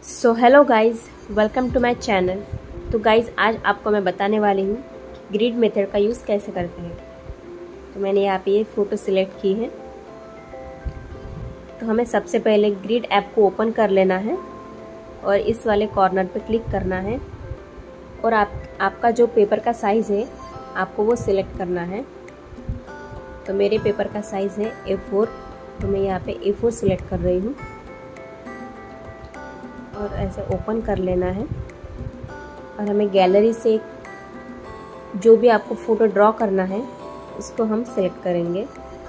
So hello guys, welcome to my channel. तो guys, आज आपको मैं बताने वाली हूँ ग्रिड मेथड का यूज़ कैसे करते हैं। तो मैंने यहाँ पे ये फ़ोटो सिलेक्ट की है। तो हमें सबसे पहले ग्रिड ऐप को ओपन कर लेना है और इस वाले कॉर्नर पे क्लिक करना है और आपका जो पेपर का साइज़ है आपको वो सिलेक्ट करना है। तो मेरे पेपर का साइज़ है A4, तो मैं यहाँ पे A4 सिलेक्ट कर रही हूँ और ऐसे ओपन कर लेना है। और हमें गैलरी से जो भी आपको फ़ोटो ड्रॉ करना है उसको हम सेलेक्ट करेंगे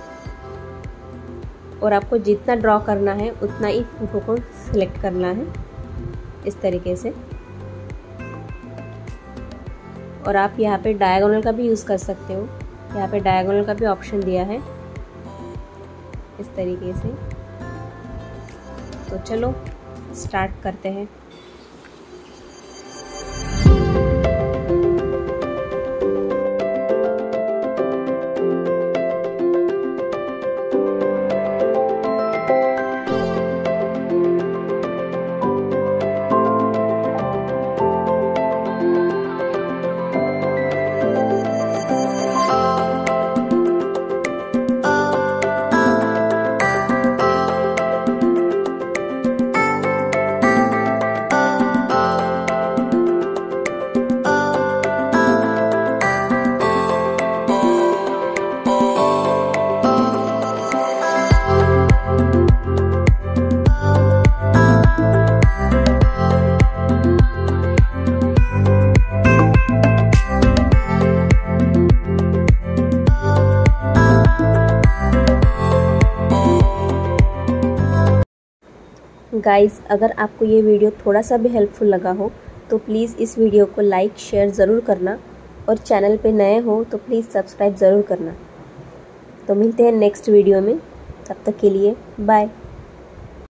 और आपको जितना ड्रॉ करना है उतना ही फ़ोटो को सिलेक्ट करना है इस तरीके से। और आप यहाँ पे डायगोनल का भी यूज़ कर सकते हो। यहाँ पे डायगोनल का भी ऑप्शन दिया है इस तरीके से। तो चलो स्टार्ट करते हैं। गाइज़, अगर आपको ये वीडियो थोड़ा सा भी हेल्पफुल लगा हो तो प्लीज़ इस वीडियो को लाइक शेयर ज़रूर करना और चैनल पे नए हो तो प्लीज़ सब्सक्राइब ज़रूर करना। तो मिलते हैं नेक्स्ट वीडियो में, तब तक के लिए बाय।